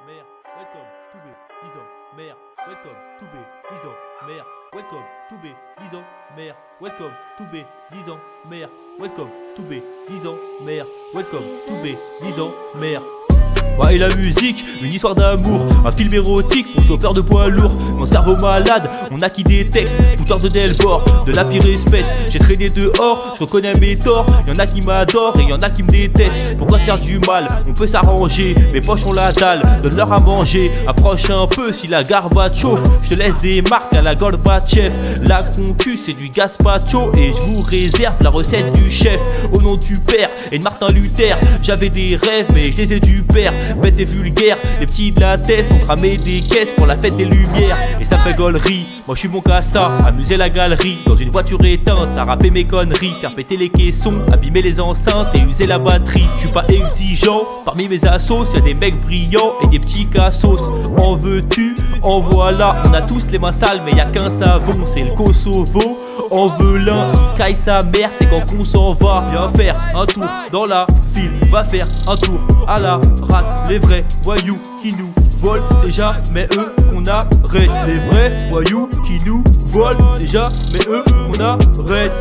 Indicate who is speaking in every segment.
Speaker 1: Mère, welcome to be Lison. Mère, welcome to be Lison. Mère, welcome to be Lison. Mère, welcome to be Lison. Mère, welcome to be Lison. Mère, welcome to be Lison. Mère. Ouais, et la musique, une histoire d'amour, un film érotique pour chauffeur de poids lourd. Mon cerveau malade, on a qui des textes, fouteur de Delbord, de la pire espèce. J'ai traîné dehors, je reconnais mes torts. Y'en a qui m'adorent et y'en a qui me détestent. Pourquoi se faire du mal, on peut s'arranger. Mes poches ont la dalle, donne-leur à manger. Approche un peu si la garba chauffe. Je te laisse des marques à la Gorbatchev. La concu c'est du gazpacho et je vous réserve la recette du chef. Au nom du père et de Martin Luther, j'avais des rêves mais je les ai du père. Bête et vulgaire, les petits de la tête ont cramé des caisses pour la fête des lumières. Et ça fait gaulerie, moi je suis bon qu'à ça. Amuser la galerie, dans une voiture éteinte, à rapper mes conneries, faire péter les caissons, abîmer les enceintes et user la batterie. Je suis pas exigeant, parmi mes assos, y'a des mecs brillants et des petits cassos. En veux-tu, en voilà, on a tous les mains sales mais y'a qu'un savon, c'est le Kosovo. En veut l'un, il caille sa mère, c'est quand qu'on s'en va. Viens faire un tour dans la file, va faire un tour à la rate. Les vrais voyous qui nous volent, c'est jamais eux qu'on arrête. Les vrais voyous qui nous volent, c'est jamais eux qu'on arrête.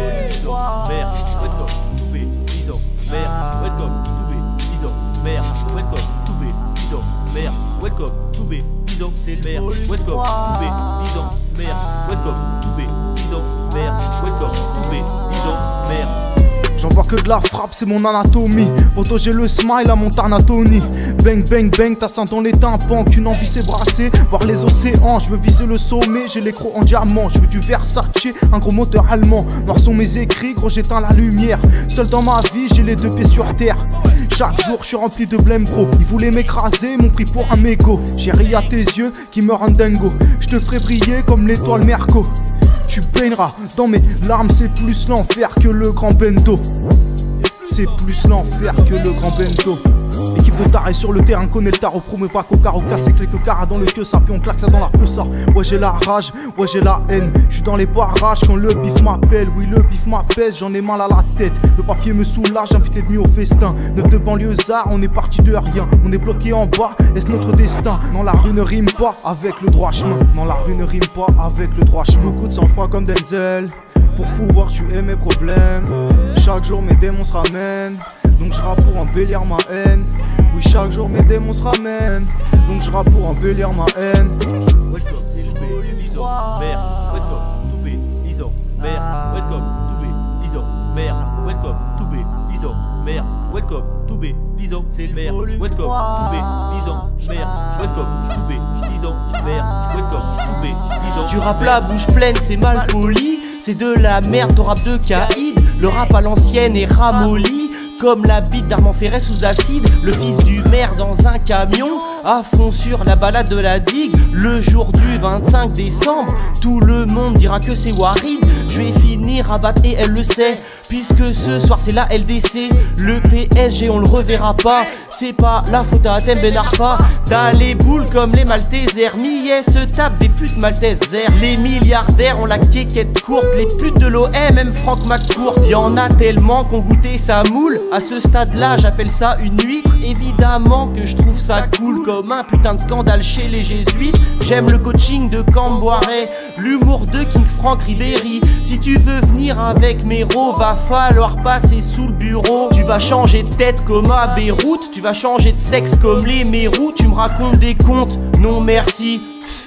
Speaker 1: Mère, welcome to be Lison. Mère, welcome to be Lison. Mère, welcome to be Lison. Mère, welcome to be Lison. C'est le mère, welcome to be Lison. Mère, welcome to be Lison. Mère, welcome to be Lison. Mère.
Speaker 2: J'en vois que de la frappe, c'est mon anatomie. Poto j'ai le smile à mon Tarnatoni. Bang bang bang, t'as ça dans les tympans. Qu'une envie s'est brassée, voir les océans. Je veux viser le sommet, j'ai les crocs en diamant. Je veux du Versace, un gros moteur allemand. Noirs sont mes écrits, gros j'éteins la lumière. Seul dans ma vie, j'ai les deux pieds sur terre. Chaque jour je suis rempli de blême bro. Ils voulaient m'écraser, m'ont pris pour un mégot. J'ai ri à tes yeux qui meurent en dingo. Je te ferai briller comme l'étoile Merco. Tu baigneras dans mes larmes, c'est plus l'enfer que le grand bendo. C'est plus l'enfer que le grand bendo. Équipe de tarés sur le terrain, connaît le tarot, promet pas coca, au casse avec les cara dans le queue, ça puis on claque ça dans la queue ça. Ouais j'ai la rage, ouais j'ai la haine, je suis dans les barrages quand le bif m'appelle. Oui le bif m'appelle, j'en ai mal à la tête. Le papier me soulage, j'invite les demi au festin. Neuf de banlieusard, on est parti de rien. On est bloqué en bas, est-ce notre destin? Non la rue ne rime pas avec le droit chemin. Non la rue ne rime pas avec le droit chemin. Beaucoup de sang-froid comme Denzel, pour pouvoir tuer mes problèmes. Chaque jour mes démons se ramènent, donc je rappe pour embellir ma haine. Oui chaque jour mes démons se ramènent, donc je rappe pour embellir ma haine.
Speaker 1: Welcome to be Lison. Mère, welcome to be Lison. Mère, welcome to be Lison. Mère, welcome to be Lison. Mère, welcome to be Lison. C'est le mère, welcome to be Lison. Mère, welcome to be Lison. Mère, welcome to be Lison.
Speaker 3: Tu rappes la bouche pleine, c'est mal poli. C'est de la merde, ton rap de caïd. Le rap à l'ancienne est ramolli comme la bite d'Armand Ferret sous acide. Le fils du maire dans un camion à fond sur la balade de la digue. Le jour du 25 décembre, tout le monde dira que c'est Warid. Je vais finir à battre et elle le sait, puisque ce soir c'est la LDC. Le PSG on le reverra pas, c'est pas la faute à Athènes Ben Arfa. T'as les boules comme les Maltesers, Millet se tape des putes maltaises. Les milliardaires ont la quéquette courte, les putes de l'OM, même Franck McCourt. Y'en a tellement qu'on goûté sa moule. À ce stade là j'appelle ça une huître. Évidemment que je trouve ça cool comme un putain de scandale chez les jésuites. J'aime le coaching de Camboiré, l'humour de King Frank Ribéry. Si tu veux venir avec Méro, va falloir passer sous le bureau. Tu vas changer de tête comme à Beyrouth, tu vas changer de sexe comme les Mérous. Tu me racontes des contes, non merci.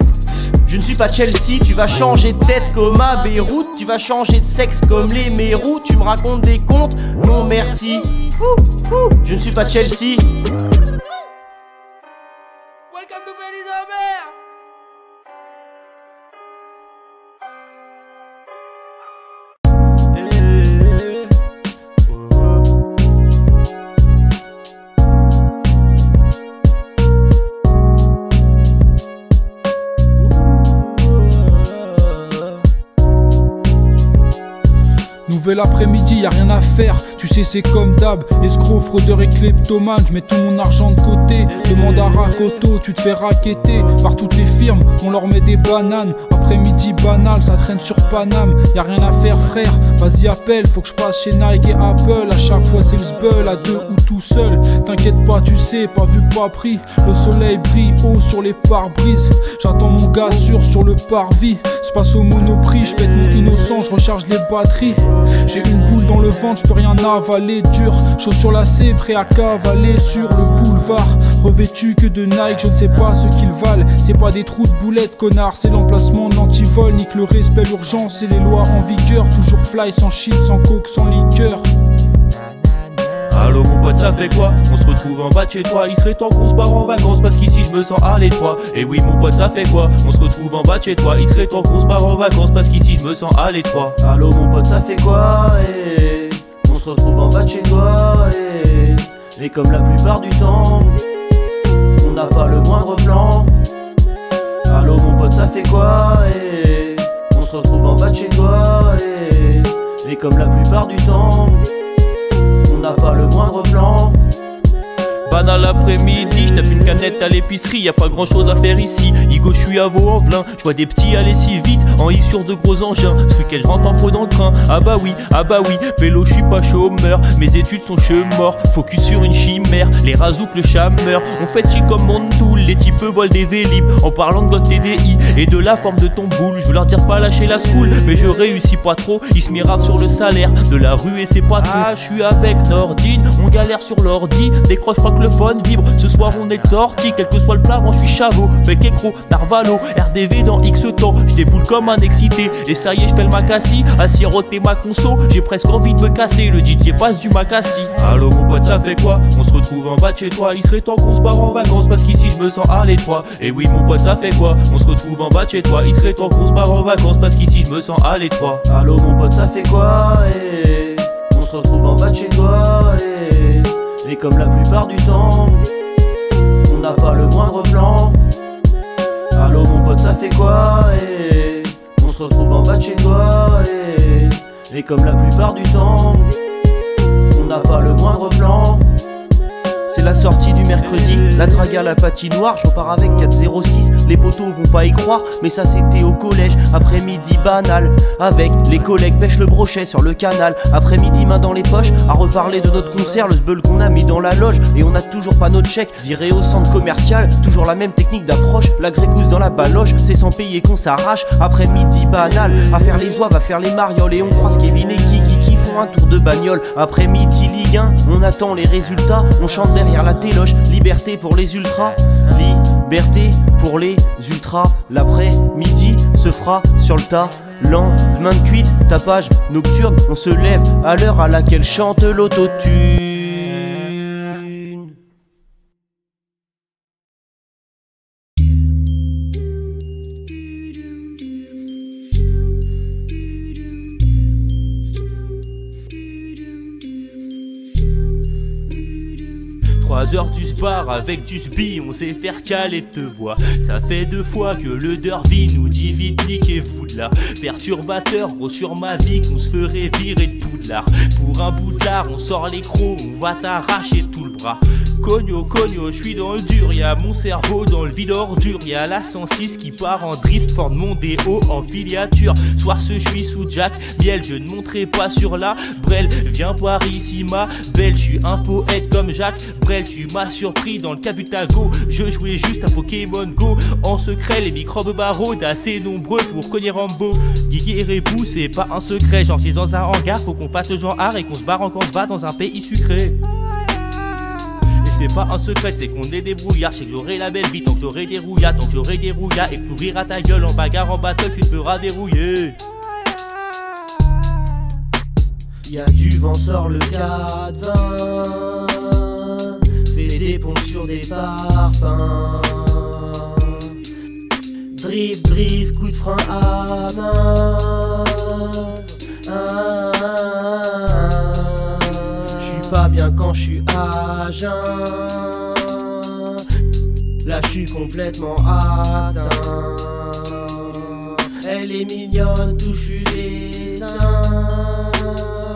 Speaker 3: Je ne suis pas Chelsea, tu vas changer de tête comme à Beyrouth. Tu vas changer de sexe comme les Mérous. Tu me racontes des contes, non merci. Je ne suis pas Chelsea.
Speaker 1: Welcome to be Lison. Mère.
Speaker 4: retrouver l'après-midi, y a rien à faire. Tu sais c'est comme d'hab, escroc, fraudeur et kleptomane. Je mets tout mon argent de côté, demande à Rakoto. Tu te fais raqueter par toutes les firmes, on leur met des bananes. Après-midi banal, ça traîne sur Paname. Y a rien à faire frère, vas-y appelle. Faut que je passe chez Nike et Apple. À chaque fois c'est le sbull, à deux ou tout seul. T'inquiète pas, tu sais, pas vu, pas pris. Le soleil brille haut sur les pare-brises. J'attends mon gars sur le parvis. Se passe au Monoprix, je pète mon innocent, je recharge les batteries. J'ai une boule dans le ventre, je peux rien avaler. Dur, chaud sur lacet, prêt à cavaler sur le boulevard. Revêtu que de Nike, je ne sais pas ce qu'ils valent. C'est pas des trous de boulettes, connard, c'est l'emplacement de l'antivol. Nique le respect, l'urgence et les lois en vigueur. Toujours fly, sans shit, sans coke, sans liqueur.
Speaker 1: Allô mon pote, ça fait quoi? On se retrouve en bas de chez toi. Il serait temps qu'on se part en vacances parce qu'ici je me sens à l'étroit. Et oui mon pote, ça fait quoi? On se retrouve en bas de chez toi. Il serait temps qu'on se part en vacances parce qu'ici je me sens à l'étroit.
Speaker 3: Allô mon pote, ça fait quoi? On se retrouve en bas de chez toi. Et comme la plupart du temps, on n'a pas le moindre plan. Allô mon pote, ça fait quoi? On se retrouve en bas de chez toi. Et comme la plupart du temps, on n'a pas le moindre plan.
Speaker 1: Banal après-midi, je tape une canette à l'épicerie, y a pas grand chose à faire ici. Igo, je suis à Vaux-en-Velin, je vois des petits aller si vite, en I sur de gros engins. Ce week-end je rentre en faux dans le train, ah bah oui, vélo je suis pas chômeur, mes études sont mort. Focus sur une chimère, les razouks, le chameur. On fait chic comme Mondoul, les types volent des vélib. En parlant de gosse TDI et de la forme de ton boule, je veux leur dire pas lâcher la school, mais je réussis pas trop. Ils se miravent sur le salaire de la rue et c'est pas trop. Ah, je suis avec Nordine, on galère sur l'ordi, décroche, je crois que le phone vibre. Ce soir on est sorti, quel que soit le plat, je suis Chavot, bec écro, Narvalo, RDV dans X temps. Je déboule comme un excité, et ça y est, je fais le macassi. À siroter ma conso, j'ai presque envie de me casser. Le DJ passe du macassi. Allô mon pote, ça fait quoi? On se retrouve en bas de chez toi. Il serait temps qu'on se barre en vacances parce qu'ici je me sens à l'étroit. Et oui mon pote, ça fait quoi? On se retrouve en bas de chez toi. Il serait temps qu'on se barre en vacances parce qu'ici je me sens à l'étroit.
Speaker 3: Allô mon pote, ça fait quoi? On se retrouve en bas de chez toi. Et comme la plupart du temps, on n'a pas le moindre plan. Allô mon pote, ça fait quoi? On se retrouve en bas de chez toi. Et comme la plupart du temps, on n'a pas le moindre plan. C'est la sortie du mercredi, la drague à la patinoire, je repars avec 406. Les potos vont pas y croire, mais ça c'était au collège. Après-midi banal, avec les collègues pêche le brochet sur le canal. Après-midi main dans les poches, à reparler de notre concert, le sbeul qu'on a mis dans la loge. Et on a toujours pas notre chèque, viré au centre commercial. Toujours la même technique d'approche, la grégousse dans la baloche. C'est sans payer qu'on s'arrache, après-midi banal. À faire les oies, à faire les marioles. Et on croise Kevin et Kiki qui font un tour de bagnole. Après-midi Ligue 1, on attend les résultats. On chante derrière la téloche, liberté pour les ultras. Liberté pour les ultras. L'après-midi se fera sur le tas. Lendemain de cuite, tapage nocturne. On se lève à l'heure à laquelle chante l'autotune.
Speaker 1: 3 heures du bar avec du sbi, on sait faire caler te bois. Ça fait 2 fois que le derby nous dit vite niquez-vous de là. Perturbateur, gros sur ma vie qu'on se ferait virer de Poudlard. Pour un bout d'art, on sort les crocs, on va t'arracher tout le bras. Cogno, je suis dans le dur, y'a mon cerveau dans le vide ordure. Y'a la 106 qui part en drift, Ford Mondeo en filiature. Soir ce je suis sous Jack, miel, je ne monterai pas sur la Brel. Viens voir ici ma belle, je suis un poète comme Jacques Brel. Tu m'as surpris dans le Cabutago, je jouais juste à Pokémon Go. En secret, les microbes baraudes assez nombreux pour cogner Rambo. Guigui et Rébou, c'est pas un secret, genre j'suis dans un hangar, faut qu'on fasse le genre art et qu'on se barre en camp va dans un pays sucré. C'est pas un secret, c'est qu'on est des brouillards. C'est que j'aurai la belle vie, tant que j'aurai des rouillards. Tant que j'aurai des rouillards et que t'ouvriras ta gueule en bagarre en battle, tu te feras dérouiller.
Speaker 3: Y'a du vent, sort le 4-20. Fais des pompes sur des parpaings. Drift, coup de frein à main. Pas bien quand je suis à jeun. Là je suis complètement atteint. Elle est mignonne, touche des seins.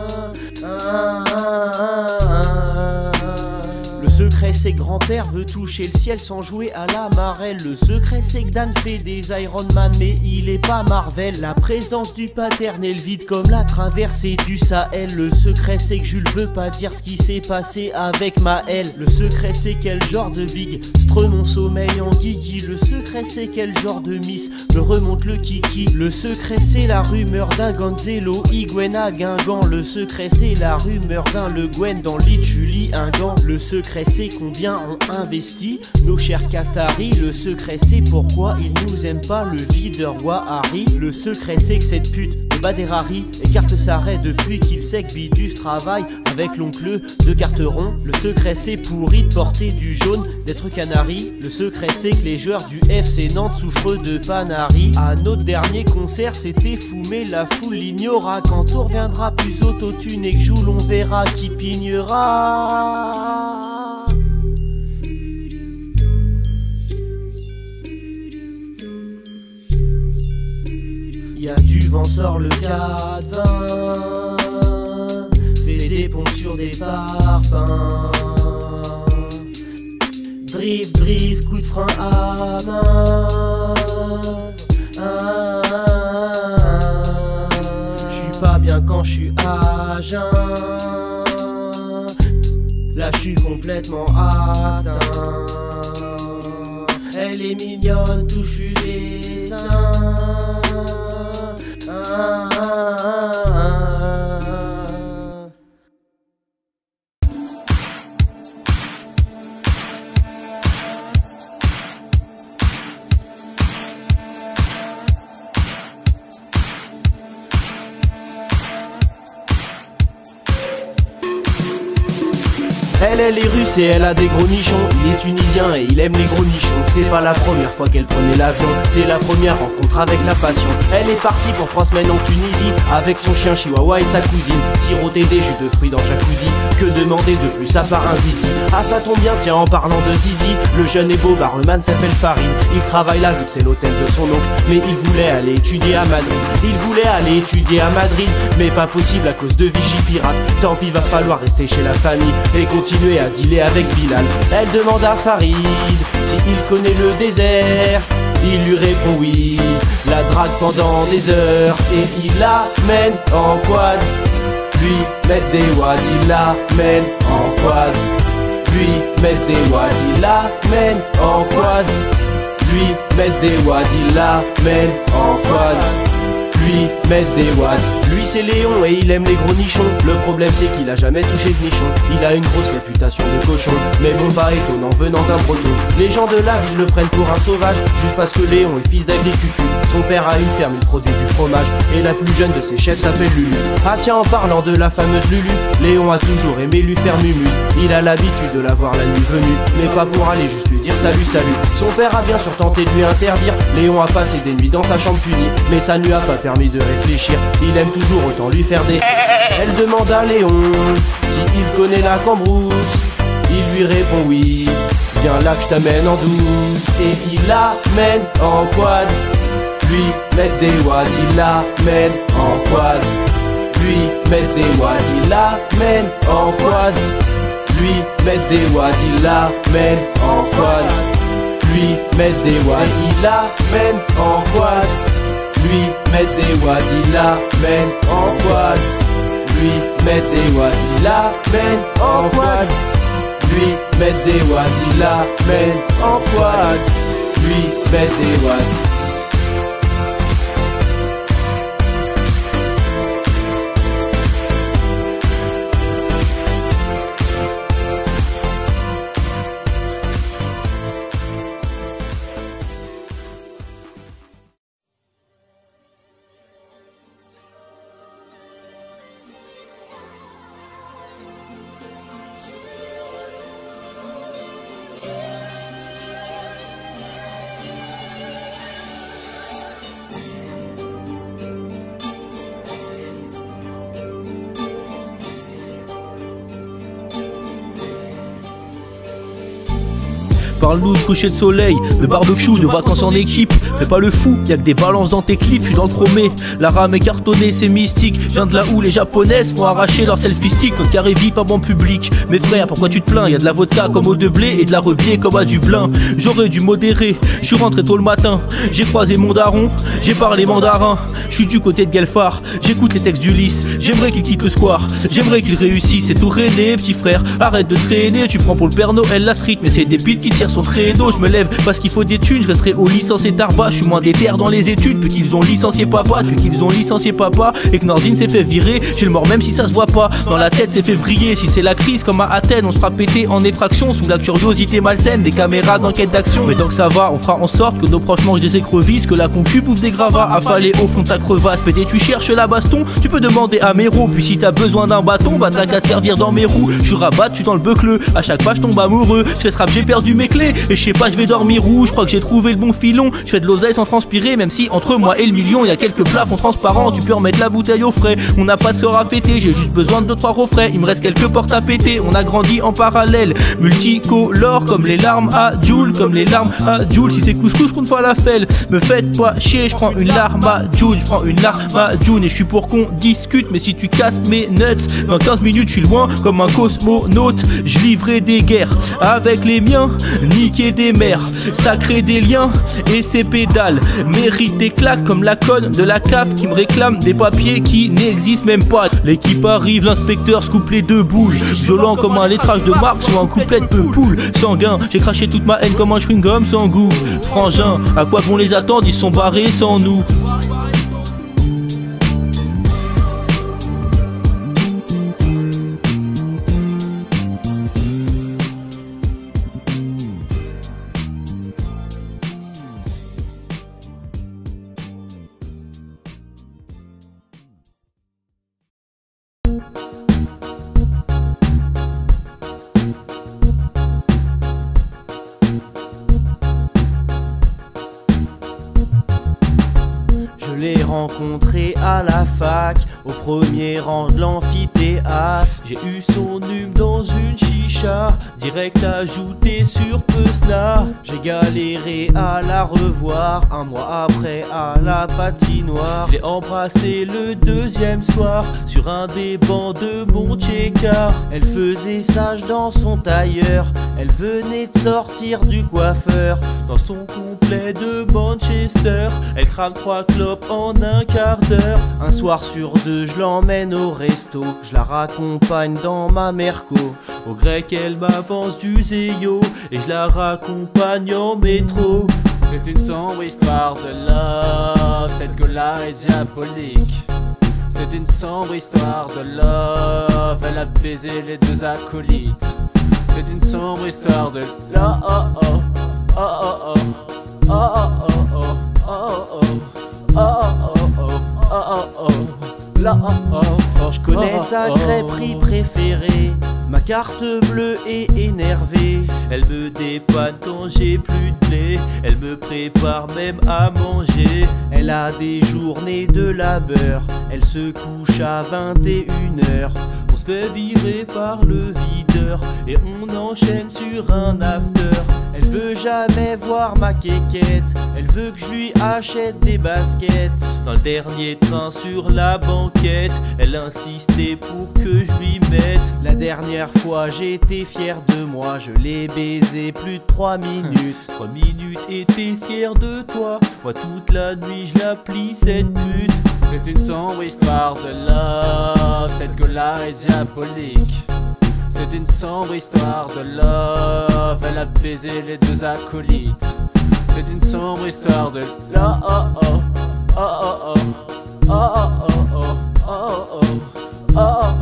Speaker 3: Le secret c'est que grand-père veut toucher le ciel sans jouer à la marelle. Le secret c'est que Dan fait des Iron Man mais il est pas Marvel. La présence du paternel vide comme la traversée du Sahel. Le secret c'est que Jules veut pas dire ce qui s'est passé avec Maël. Le secret c'est quel genre de big stre mon sommeil en guigui. Le secret c'est quel genre de miss me remonte le kiki. Le secret c'est la rumeur d'un Gonzalo Higuain à Guingamp. Le secret c'est la rumeur d'un Le Guen dans le lit de Julie Ingan. Le secret c'est combien ont investi nos chers Qataris. Le secret c'est pourquoi ils nous aiment pas le videur Wahari. Le secret c'est que cette pute de Baderari écarte sa raie depuis qu'il sait que Bidus travaille avec l'oncle de Carteron. Le secret c'est pourri de porter du jaune, d'être canari. Le secret c'est que les joueurs du FC Nantes souffrent de Panari. À notre dernier concert c'était fou mais la foule l'ignora. Quand on reviendra plus autotune et que Joule on verra qui pignera. Y'a du vent, sort le 4-20, fait des pompes sur des parpaings. Drift, drift, coup de frein à main. J'suis pas bien quand j'suis à jeun. Là j'suis complètement atteint. Elle est mignonne, touche les seins. Elle est russe et elle a des gros nichons. Il est tunisien et il aime les gros nichons. C'est pas la première fois qu'elle prenait l'avion, c'est la première rencontre avec la passion. Elle est partie pour 3 semaines en Tunisie avec son chien chihuahua et sa cousine. Siroter des jus de fruits dans jacuzzi, que demander de plus à part un zizi. Ah ça tombe bien, tiens en parlant de zizi, le jeune et beau barman s'appelle Farid. Il travaille là vu que c'est l'hôtel de son oncle, mais il voulait aller étudier à Madrid. Il voulait aller étudier à Madrid, mais pas possible à cause de Vichy pirate. Tant pis, va falloir rester chez la famille et continuer à dealer avec Bilal. Elle demande à Farid s'il connaît le désert. Il lui répond oui, la drague pendant des heures et il la mène en quad. Lui mettre des wads, il la mène en quad. Lui mettre des wads, il la mène en quad. Lui mettre des wads, il la mène en quad. Lui mettre des watts. Lui c'est Léon et il aime les gros nichons. Le problème c'est qu'il a jamais touché de nichon. Il a une grosse réputation de cochon, mais bon pas étonnant venant d'un breton. Les gens de la ville le prennent pour un sauvage, juste parce que Léon est fils d'agriculture. Son père a une ferme, il produit du fromage, et la plus jeune de ses chefs s'appelle Lulu. Ah tiens, en parlant de la fameuse Lulu, Léon a toujours aimé lui faire mumu. Il a l'habitude de la voir la nuit venue, mais pas pour aller juste lui dire salut salut. Son père a bien sûr tenté de lui interdire. Léon a passé des nuits dans sa chambre punie, mais ça ne lui a pas permis de réfléchir. Il aime toujours autant lui faire des... Elle demande à Léon s'il connaît la Cambrousse. Il lui répond oui, viens là que je t'amène en douce. Et il la mène en quad. Lui mettre des wads, il la mène en quad. Lui mettre des wads, il la mène en quad. Lui mettre des wads, il la mène en quad. Lui mettre des wads, il la mène en quad. Lui mettre des watts, il la mène en quad. Lui mettre des watts, il la mène en quad. Lui mettre des watts, il la mène en quad. Lui mettre des watts.
Speaker 1: Parle-nous de coucher de soleil, de barbecue, de vacances en équipe. Fais pas le fou, y'a que des balances dans tes clips. Je suis dans le chromé, la rame est cartonnée, c'est mystique. Je viens de là où les japonaises font arracher leur selfie stick. Notre carré vit pas bon public. Mais frère, pourquoi tu te plains? Y'a de la vodka comme eau de blé et de la rebier comme à Dublin. J'aurais dû modérer, je suis rentré tôt le matin. J'ai croisé mon daron, j'ai parlé mandarin. Je suis du côté de Guelphard, j'écoute les textes d'Ulysse. J'aimerais qu'il quitte le square, j'aimerais qu'il réussisse. C'est tout René, petit frère, arrête de traîner. Tu prends pour le Père Noël la street, mais c'est des piles qui tirent son traîneau. Je me lève parce qu'il faut des thunes, je resterai au licencié Tarba. Je suis moins déter dans les études, depuis qu'ils ont licencié papa. Et que Nordine s'est fait virer. J'ai le mort même si ça se voit pas. Dans la tête c'est février, si c'est la crise comme à Athènes. On se fera péter en effraction sous la curiosité malsaine des caméras d'enquête d'action. Mais tant que ça va, on fera en sorte que nos proches mangent des écrevisses, que la concu bouffe des gravats affalés au fond de ta crevasse. Pété tu cherches la baston, tu peux demander à Méro. Puis si t'as besoin d'un bâton, bah t'as qu'à te servir dans mes roues. Je suis rabat, je suis dans le beucleux, à chaque fois je tombe amoureux. Je fais ce rap, j'ai perdu mes clés, et je sais pas, je vais dormir où. Je crois que j'ai trouvé le bon filon, je fais de l'oseille sans transpirer. Même si entre moi et le million, y a quelques plafonds transparents. Tu peux remettre la bouteille au frais, on n'a pas de sort à fêter. J'ai juste besoin de 2-3 refrains, il me reste quelques portes à péter. On a grandi en parallèle, multicolore comme les larmes à Jules, comme les larmes à Jules. Si c'est couscous qu'on fait la felle, me faites pas chier, je prends une larme à Jules, je prends une larme à June. Et je suis pour qu'on discute, mais si tu casses mes nuts, dans 15 minutes je suis loin comme un cosmonaute. Je livrais des guerres avec les miens, niquer des mers, sacrer des liens et ses pédales. Mérite des claques comme la conne de la CAF qui me réclame des papiers qui n'existent même pas. L'équipe arrive, l'inspecteur se coupe les deux boules, violent comme un lettrage de Marx ou un couplet de Peupoul. Sanguin, j'ai craché toute ma haine comme un chewing-gum sans goût. Frangin, à quoi bon les attendre, ils sont barrés sans nous.
Speaker 3: Je l'ai rencontré à la fac, au premier rang de l'amphithéâtre. J'ai eu son hume dans une chicha, direct ajouté sur Pesna. J'ai galéré à la revoir, un mois après à la patinoire. J'ai embrassé le deuxième soir, sur un des bancs de Montchécard. Elle faisait sage dans son tailleur, elle venait de sortir du coiffeur. Dans son complet de Manchester, elle crame 3 clopes en un quart d'heure. Un soir sur deux, je l'emmène au resto, je la raccompagne dans ma Merco. Au grec, elle m'avance du zéyo et je la raccompagne en métro. C'est une sombre histoire de love, cette gueule-là est diabolique. C'est une sombre histoire de love, elle a baisé les deux acolytes. C'est une sombre histoire de love, oh oh oh oh oh oh oh oh oh oh oh. Je connais sa crêperie préférée, ma carte bleue est énervée. Elle me dépanne quand j'ai plus de blé, elle me prépare même à manger. Elle a des journées de labeur, elle se couche à 21h. On se fait virer par le videur et on enchaîne sur un after. Elle veut jamais voir ma quéquette, elle veut que je lui achète des baskets. Dans le dernier train sur la banquette, elle insistait pour que je lui mette. La dernière fois j'étais fier de moi, je l'ai baisé plus de 3 minutes. 3 minutes et t'es fier de toi, moi toute la nuit je la plie cette pute. C'est une sombre histoire de love, cette gueule-là est diabolique. C'est une sombre histoire de love, elle a baisé les deux acolytes. C'est une sombre histoire de love, oh oh oh oh oh oh oh oh oh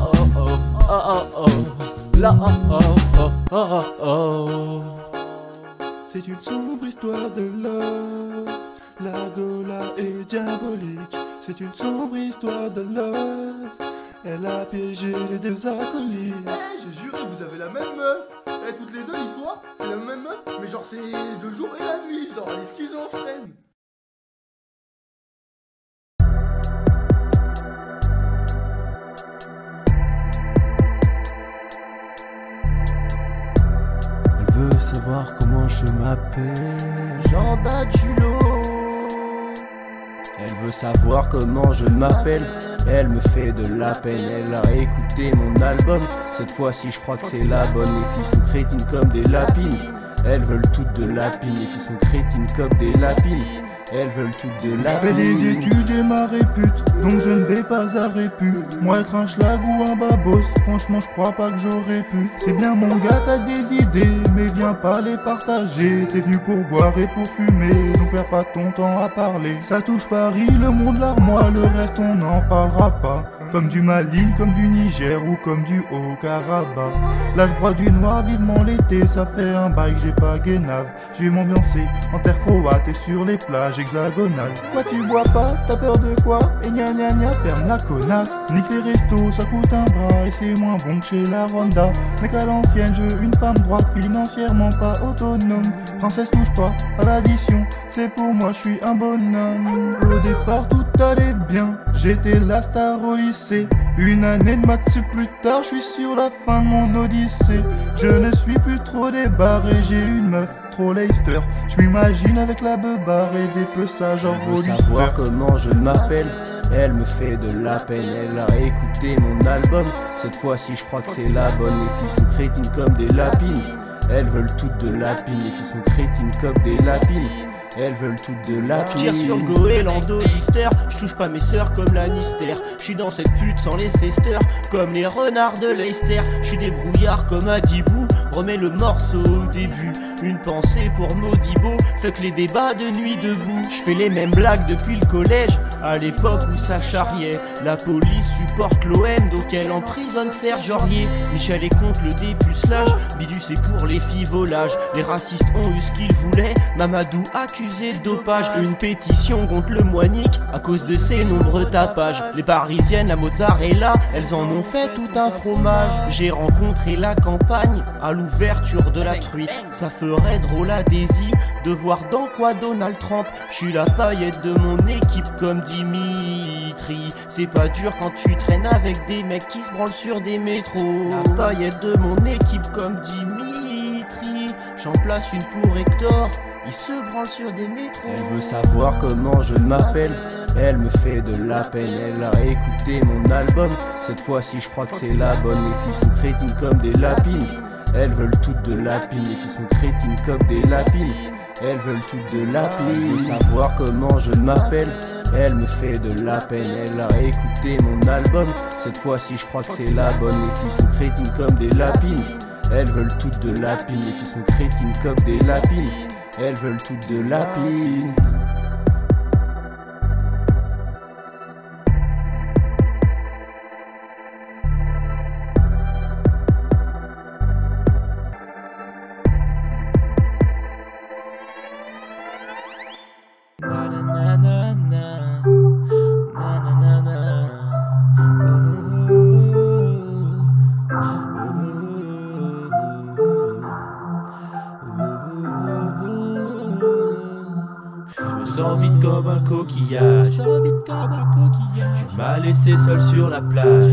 Speaker 3: oh oh.
Speaker 5: C'est une sombre histoire de love, la gola est diabolique. C'est une sombre histoire de love, elle a piégé les deux acolytes.
Speaker 6: Eh, j'ai juré, vous avez la même meuf. Eh, toutes les deux, l'histoire, c'est la même meuf, mais genre c'est le jour et la nuit, genre elle est schizophrène.
Speaker 3: Elle veut savoir comment je m'appelle.
Speaker 1: Jean Badulo.
Speaker 3: Elle veut savoir comment je m'appelle. Elle me fait de la peine, elle a écouté mon album. Cette fois-ci je crois que c'est la bonne. Les filles sont crétines comme des lapines. Elles veulent toutes de lapines. Les filles sont crétines comme des lapines. Elles veulent toutes de lapines.
Speaker 5: Je fais des études, j'ai ma répute, donc je ne vais pas à répu. Moi être un schlag ou un babos, franchement je crois pas que j'aurais pu. C'est bien mon gars, t'as des idées, mais viens pas les partager. T'es venu pour boire et pour fumer, donc perds pas ton temps à parler. Ça touche Paris, le monde, l'armoire, le reste on n'en parlera pas. Comme du Mali, comme du Niger ou comme du Haut-Karabakh. Là je bois du noir, vivement l'été, ça fait un bail que j'ai pas guénave. Je vais m'ambiancer en terre croate et sur les plages hexagonales. Quoi tu bois pas, t'as peur de quoi? Et gna gna gna, ferme la connasse. Nique les restos, ça coûte un bras et c'est moins bon que chez la Ronda. Mec à l'ancienne, je veux une femme droite, financièrement pas autonome. Princesse touche pas à l'addition, c'est pour moi je suis un bonhomme. Au départ tout allait bien, j'étais la star au lycée. Une année de maths plus tard, je suis sur la fin de mon odyssée. Je ne suis plus trop débarré, j'ai une meuf trop Leicester. Je m'imagine avec la beubare et des peussages en
Speaker 3: Elle veut savoir comment je m'appelle. Elle me fait de la peine, elle a écouté mon album. Cette fois-ci je crois que c'est la bonne. Les filles sont crétines comme des lapines. Elles veulent toutes de lapines. Les filles sont crétines comme des lapines. Elles veulent toutes de la
Speaker 1: Je tire sur Goélando, Lister. Je touche pas mes sœurs comme Lannister. Je suis dans cette pute sans les cesteurs, comme les renards de Leicester. Je suis débrouillard comme Adibou. Remets le morceau au début. Une pensée pour Modibo. Fuck les débats de nuit debout. Je fais les mêmes blagues depuis le collège. À l'époque où ça charriait. La police supporte l'OM, donc elle emprisonne Serge Aurier. Michel est contre le dépucelage. Bidu c'est pour les filles volages. Les racistes ont eu ce qu'ils voulaient. Mamadou accusé de dopage. Une pétition contre le Moignic à cause de ses nombreux tapages. Les parisiennes, la mozzarella, elles en ont fait tout un fromage. J'ai rencontré la campagne à l'ouverture de la truite. Ça ferait drôle à Daisy de voir dans quoi Donald Trump. Je suis la paillette de mon équipe comme Dimitri. C'est pas dur quand tu traînes avec des mecs qui se branlent sur des métros. La paillette de mon équipe comme Dimitri. J'en place une pour Hector, il se branle sur des métros.
Speaker 3: Elle veut savoir comment je m'appelle. Elle me fait de la peine, elle a écouté mon album. Cette fois-ci je crois que c'est la bonne. Les filles sont crétines comme des lapines. Elles veulent toutes de lapines. Les filles sont crétines comme des lapines. Elles veulent toutes de lapines. Elle veut savoir comment je m'appelle. Elle me fait de la peine, elle a écouté mon album. Cette fois-ci je crois que c'est la bonne. Les filles sont crétines comme des lapines. Elles veulent toutes de lapines. Les filles sont crétines comme des lapines. Elles veulent toutes de lapines.
Speaker 1: Je sens vite comme un coquillage. Tu m'as laissé seul sur la plage.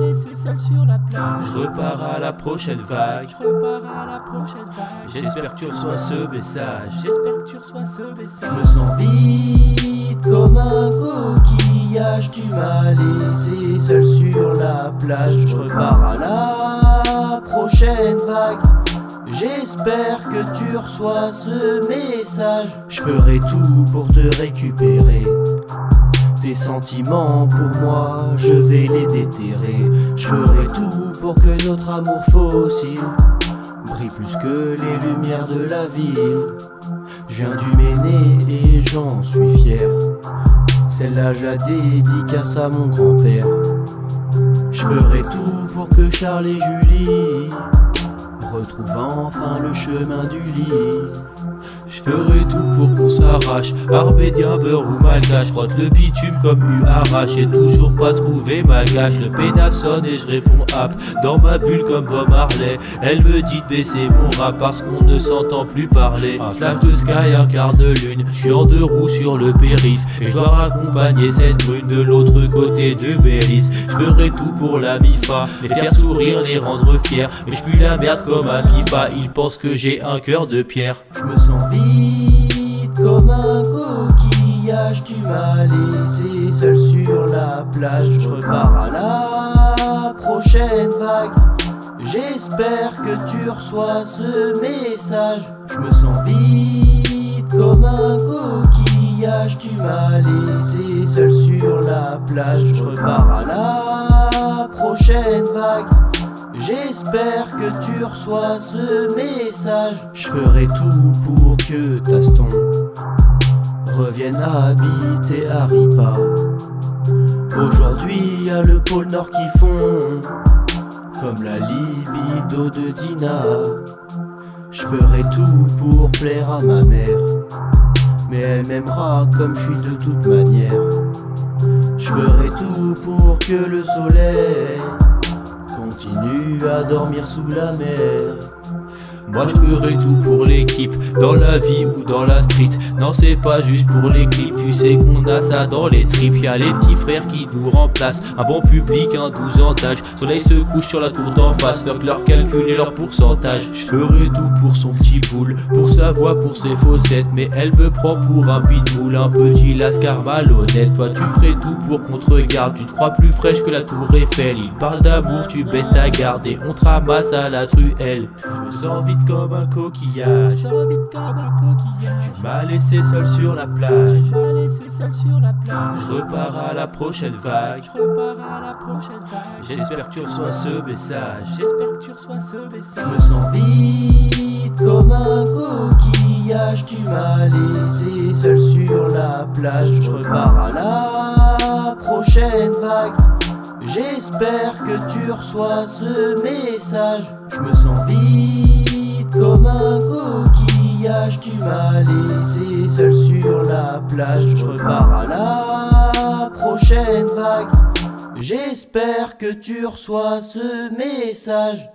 Speaker 1: Je repars à la prochaine vague. J'espère que tu reçois ce message.
Speaker 3: Je me sens vide comme un coquillage. Tu m'as laissé seul sur la plage. Je repars à la prochaine vague. J'espère que tu reçois ce message. Je ferai tout pour te récupérer. Tes sentiments pour moi, je vais les déterrer. Je ferai tout pour que notre amour fossile brille plus que les lumières de la ville. Je viens du Méné et j'en suis fier. Celle-là je la dédicace à mon grand-père. Je ferai tout pour que Charles et Julie retrouvent enfin le chemin du lit.
Speaker 1: Je ferai tout pour qu'on s'arrache, arbédien, beurre ou malgache. Frotte le bitume comme URH, j'ai toujours pas trouvé ma gâche. Le pénaf sonne et je réponds hap, dans ma bulle comme Bob Marley. Elle me dit de baisser mon rap parce qu'on ne s'entend plus parler. Un flamme de sky, un quart de lune, je suis en deux roues sur le périph' et je dois raccompagner cette brune de l'autre côté de Bélis. Je ferai tout pour la MIFA, les faire sourire, les rendre fiers. Mais je pue la merde comme un FIFA, ils pensent que j'ai un cœur de pierre.
Speaker 3: Je me sens vide comme un coquillage. Tu m'as laissé seul sur la plage. Je repars à la prochaine vague. J'espère que tu reçois ce message. Je me sens vide comme un coquillage. Tu m'as laissé seul sur la plage. Je repars à la prochaine vague. J'espère que tu reçois ce message. Je ferai tout pour que Taston revienne habiter à Ripa. Aujourd'hui y a le pôle Nord qui fond comme la libido de Dina. Je ferai tout pour plaire à ma mère, mais elle m'aimera comme je suis de toute manière. Je ferai tout pour que le soleil continue à dormir sous la mer.
Speaker 1: Moi je ferai tout pour l'équipe, dans la vie ou dans la street. Non c'est pas juste pour les clips, tu sais qu'on a ça dans les tripes. Y'a les petits frères qui nous remplacent, un bon public, un 12 ans d'âge. Soleil se couche sur la tour d'en face, fuck leur calcul et leur pourcentage. Je ferai tout pour son petit boule, pour sa voix, pour ses faussettes. Mais elle me prend pour un pitbull, un petit lascar malhonnête. Toi tu ferais tout pour qu'on te regarde, tu te crois plus fraîche que la tour Eiffel. Il parle d'amour, tu baisses ta garde et on te ramasse à la truelle. Je me sens vite comme un coquillage, tu m'as laissé seul sur la plage. Je repars à la prochaine vague. J'espère que tu reçois ce message.
Speaker 3: Je me sens vide comme un coquillage. Tu m'as laissé seul sur la plage. Je repars à la prochaine vague. J'espère que tu reçois ce message. Je me sens vide comme un coquillage. Tu m'as laissé seul sur la plage. Je repars à la prochaine vague. J'espère que tu reçois ce message.